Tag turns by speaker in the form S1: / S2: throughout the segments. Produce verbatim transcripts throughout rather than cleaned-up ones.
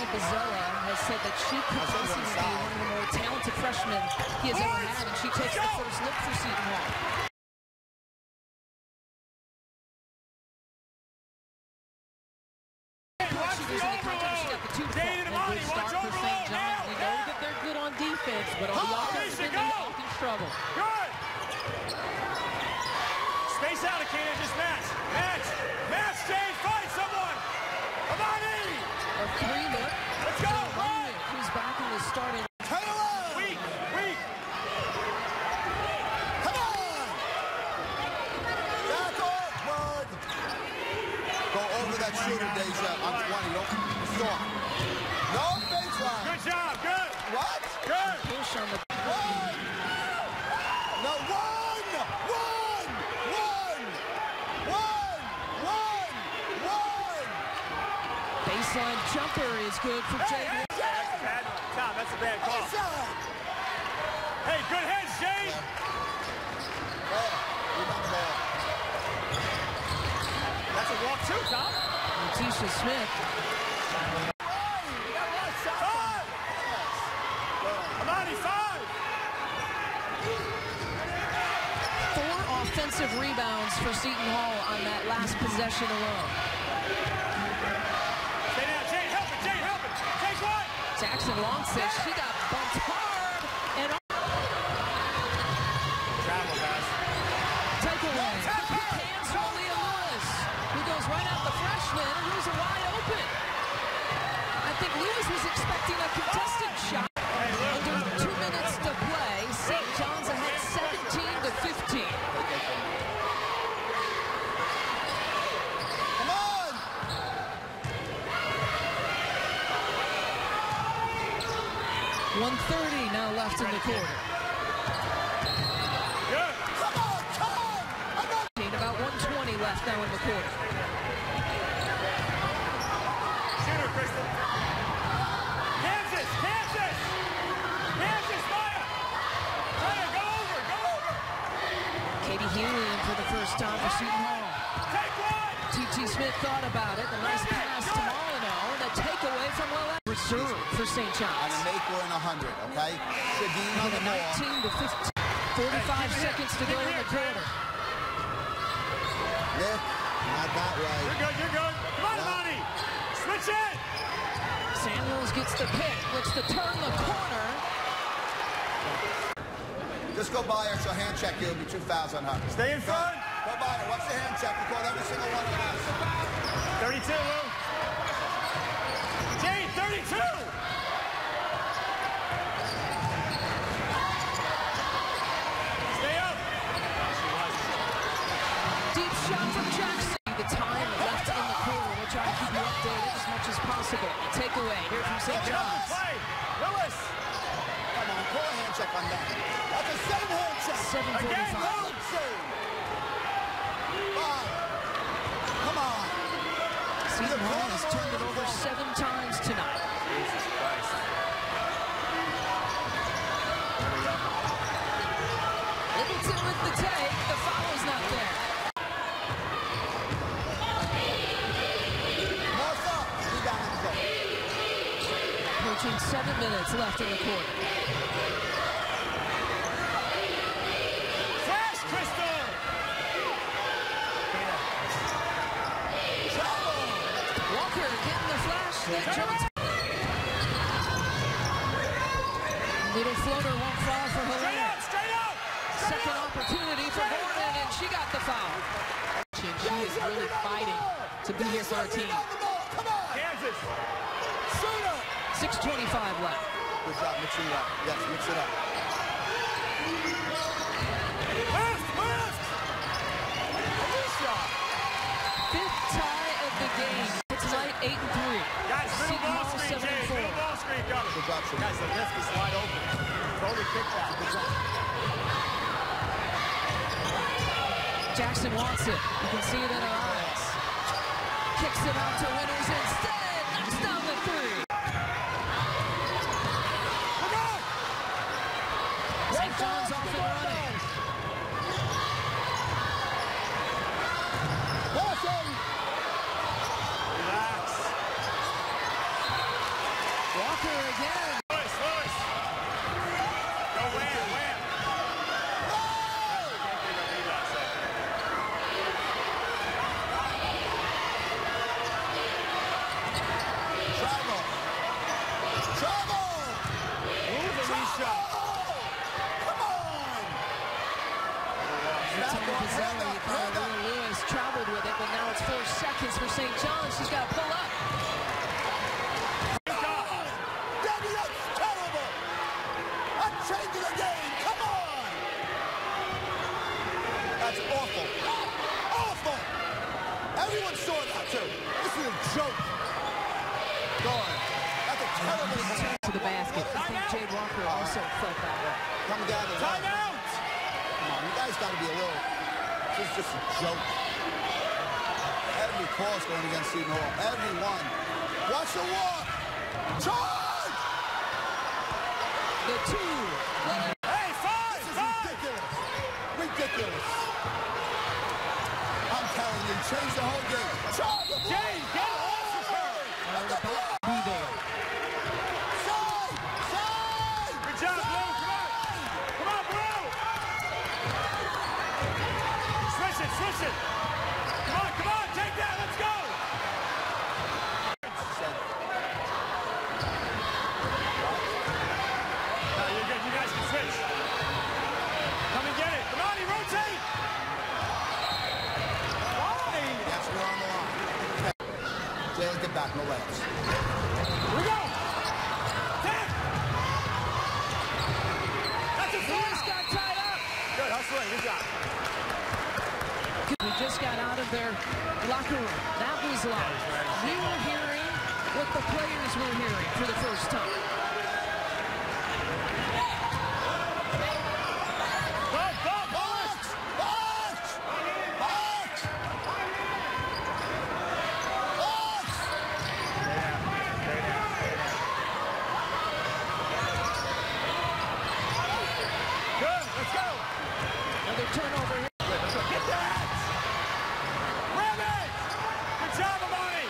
S1: Bozzella has said that she could possibly be one of the more talented freshmen he has ever had, and she takes the first look for Seton Hall. She goes in the contest, she got the two point, and a good start for Saint John. We know that they're good on defense, but on the offensive end, they often struggle.
S2: Good. Space out, Akina, just match. Match. Match, James, find someone. Amani.
S1: A three look.
S2: Let's go.
S1: Run. Who's back in the starting.
S2: Weak, weak.
S3: Come on. That's awkward. Go over that shooter, Deja. I'm twenty. Don't stop. No baseline.
S2: Good job. Good.
S3: What?
S2: Good.
S1: Push on the.
S3: One. No, one. One. One. One. One. One.
S1: Baseline jumper is good for
S2: Hey,
S1: Jay.
S2: hey, that's a bad one. Tom, that's a bad call. Hey, good heads, Jay. That's a walk too, Tom.
S1: Tisha Smith.
S2: Five. Amani, five.
S1: Four offensive rebounds for Seton Hall on that last possession alone.
S2: Stay down, Jay, help it, Jay, help it. Take one.
S1: Jackson Long says she got bumped hard and
S2: Travel, guys.
S1: takeaway. Quick hands from Leah Lewis, who goes right at the freshman, who's wide open. I think Lewis was expecting a contested shot.
S2: Hey, look.
S1: Under two minutes to play, Saint John's ahead seventeen to fifteen.
S3: Come on.
S1: one thirty now left in the quarter.
S2: Good.
S3: Come on. Come on. I'm not.
S1: About one twenty left now in the quarter.
S2: Shooter, Kristen. Kansas, Kansas. Kansas, Maya. Maya, go over, go over.
S1: Katie Healy in for the first time for Seton Hall.
S2: Take one.
S1: T T Smith thought about it. The nice pass to Molyneux, and a takeaway from well reserve for Saint
S3: On
S1: John's.
S3: a make or in a hundred, okay? Shadeen on the ball.
S1: nineteen to fifteen. forty-five
S2: Hey,
S1: seconds to go in the quarter.
S3: Nick, not that way.
S2: You're good, you're good. Come on, Amani. Switch it.
S1: Samuels gets the pick, looks to turn the corner.
S3: Just go by her, she'll hand check you. It'll be two fouls on her.
S2: Stay in front.
S3: Go by her. Watch the hand check. You call every single one of us.
S2: thirty-two, Lou. Jay, thirty-two. Stay up.
S1: Deep shot from Jackson. The time left in the quarter. We'll try to keep you updated as much as possible. Takeaway here from Saint John's.
S2: Play. Willis.
S3: Come on, call a hand check on that. That's a seven hand check.
S1: seven forty-five.
S3: Five. Come on.
S1: Seton Hall has turned it over seven times tonight.
S2: Jesus Christ.
S1: Littleton with the take. The foul is not there.
S3: Martha, rebound in the goal.
S1: Approaching seven minutes left in the quarter.
S2: Flash, Crystal.
S1: Walker getting the flash. Nate Jones. Little floater won't fall for
S2: Straight
S1: Helena.
S2: up, straight up. Straight
S1: Second
S2: up.
S1: opportunity for Gordon, and she got the foul. She is really fighting to be here for her team.
S3: Come on.
S2: Kansas.
S3: Shooter.
S1: six twenty-five left.
S3: Good job mixing it up. Yes, mix it up.
S2: Left, left. Alicia.
S1: Fifth tie of the game. Tonight, eight and three.
S2: Guys, middle
S1: Seton
S2: ball
S1: Hall,
S2: screen,
S1: seven
S2: Jay.
S1: and four.
S2: Middle ball screen coming.
S3: Good job, Shadeen.
S2: Guys, the lift is wide open. Totally kicked out. Good job.
S1: Jackson wants it. You can see it in her eyes. Kicks it out to Winters instead. Knocks down the three. Saint John's off and running.
S2: Relax. shot.
S3: Come on!
S1: Anthony Bozzella, you thought Lewis traveled with it, but now it's four seconds for Saint John's. She's got to pull up.
S3: Debbie, that's terrible! I'm changing the game! Come on! That's awful. Awful! Everyone saw that, too. This is a joke. Go on. That's a terrible
S1: Turn to the basket. I think Jade Walker also felt that way.
S3: Come down to
S2: Time out!
S3: Come on, you guys got to be a little... This is just a joke. Every call's going against Seton Hall. Every one. Watch the walk! Charge!
S1: The two.
S2: Hey, five!
S3: This is
S2: five!
S3: ridiculous. Ridiculous. I'm telling you, change the whole game. Charge the ball!
S2: Jane, get off of her!
S3: At the block!
S1: Be there.
S3: Side! Side!
S2: Good job, Blue. Come on. Come on, Blue. Switch it, switch it. Come on, come on. Take that. Let's go. No, you're good. You guys can switch. Come and get it. Come on, he rotate. Why?
S3: Yes, we're on the line. Jalen, get back. No layups.
S2: Here we go. Tap. That's a
S1: Lewis
S2: foul.
S1: got tied up.
S2: Good, hustling. Good job.
S1: We just got out of their locker room. That was live. We were hearing what the players were hearing for the first time.
S2: Go, go,
S3: Box! Box! Box! Box!
S2: Good, let's go.
S1: Another turnover here.
S2: Let's go. Get that. Grab it. Good job, Amani.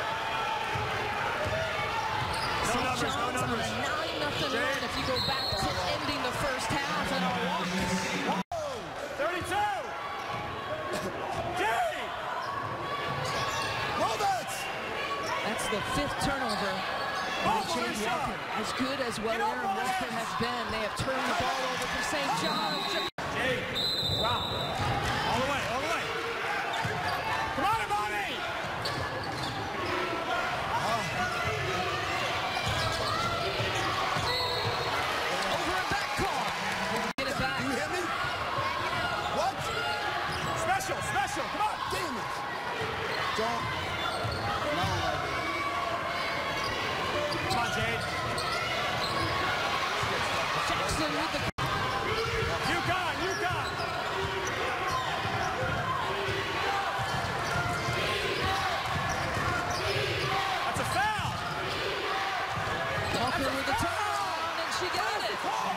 S2: No
S1: Saint
S2: numbers, no
S1: John's on a
S2: numbers.
S1: nine nothing
S2: Jade.
S1: run if you go back to ending the first half and our walk.
S2: thirty-two. Jay.
S3: Roberts!
S1: That's the fifth turnover.
S2: Ball
S1: Jade
S2: for
S1: Walker, as good as what
S2: Get up
S1: Aaron
S2: on it.
S1: Walker has been, they have turned the ball over for Saint John's.
S2: Jay. Wow. All the way, all the way. Come on, Amani.
S1: Over and back call. Get it back.
S3: You hear me? What?
S2: Special, special. Come on.
S3: Damn it! Don't. No,
S2: Come on, Jade.
S1: Jackson with the
S2: UConn, UConn. That's a foul.
S1: Walker with the turnaround, and she got it.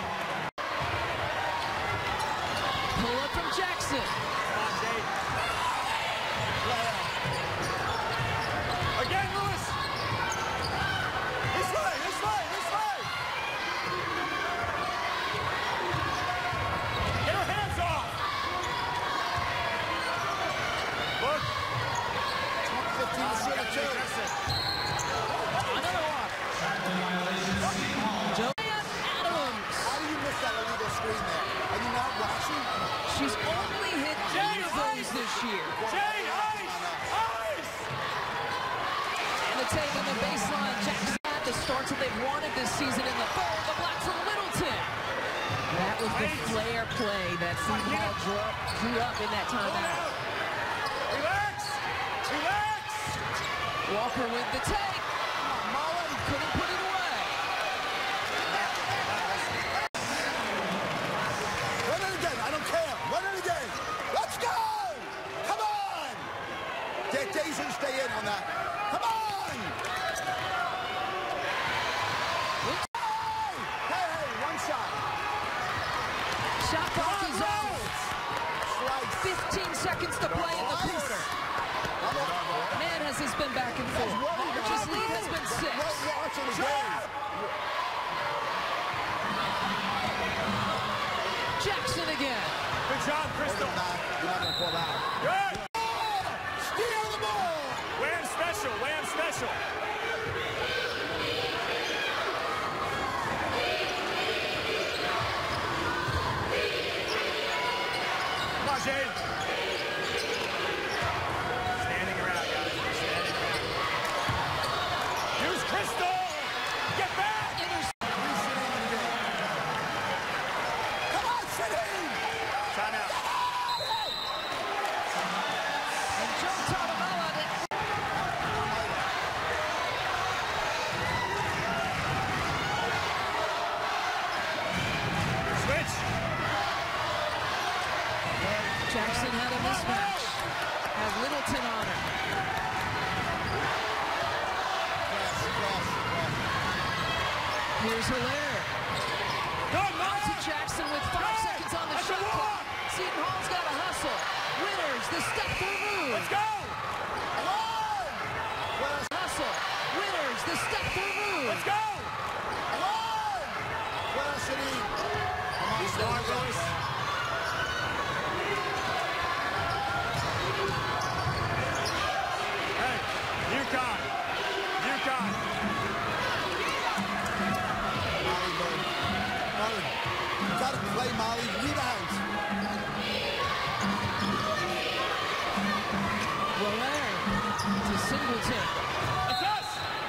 S1: Pull up from Jackson.
S2: Come on, Jade. Again, Lewis. This way, this way, this way. Get her hands off. Look.
S3: fifteen to shoot it, too.
S1: Another one. Joanne Adams.
S3: How do you miss that illegal screen there? Are you not watching?
S1: She's only hit three of those this year.
S2: Jade, ice, ice.
S1: And the take on the baseline. Jackson had the starts that they've wanted this season in the third. The block from Littleton. That was the flair play that Seton Hall drew up, drew up in that timeout.
S2: Relax, relax.
S1: Walker with the take. Mullen couldn't put it away.
S3: Run it again. I don't care. Run it again. Let's go! Come on! Get Deja stay in on that. Come on! Hey, hey, one shot.
S1: Shot clock is out.
S3: Strike.
S1: fifteen seconds to play in the quarter. Man, has this been back and forth. Arch's lead has been six.
S3: Right watching the game.
S1: Jackson again.
S2: Good job, Crystal.
S3: You're not, you're not gonna pull that.
S2: Good.
S3: Steal the ball!
S2: Wham special, wham special. Crystal! Get back!
S3: Come on, Seton!
S2: Timeout.
S1: And Joe Tartamella did.
S2: Switch.
S1: Jackson had a mismatch. Has Littleton on her. Here's Hilaire.
S2: Go,
S1: Out to Jackson with five
S2: Go!
S1: seconds on the
S2: That's
S1: shot
S2: a
S1: clock.
S2: walk!
S1: Seton Hall's got a hustle. Winners the step through move.
S2: Let's go!
S1: Hustle. Winners the step through move.
S2: Let's go!
S3: Well, Seton. Come on,
S2: Come on, boys. Hey, UConn. UConn.
S3: Molly, Molly. Molly. You gotta play, Molly. Rebound.
S1: Hilaire to Singleton.
S2: It's us!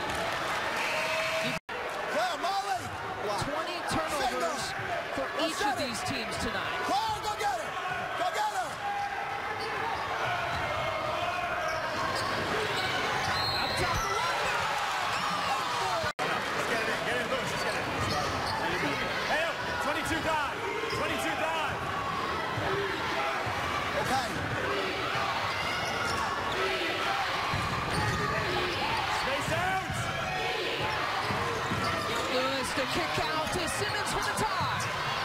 S3: Well, Molly.
S1: twenty turnovers for each of these teams tonight.
S3: Cole, go get her. Go get her.
S1: Up top the line.
S2: Let's get it in. Get it in, Lewis. Let's get it. Hey, yo, twenty-two dive. twenty-two dive.
S3: Okay.
S2: Space out.
S1: Lewis to kick out to Simmons for the tie.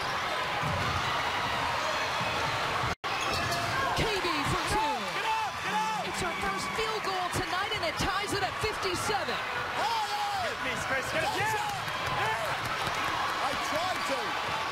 S1: K B for two.
S2: Get up, get up.
S1: It's her first field goal tonight, and it ties it at fifty-seven.
S2: Get it, please, Chris. Get it. Yeah. Yeah.
S3: I tried to.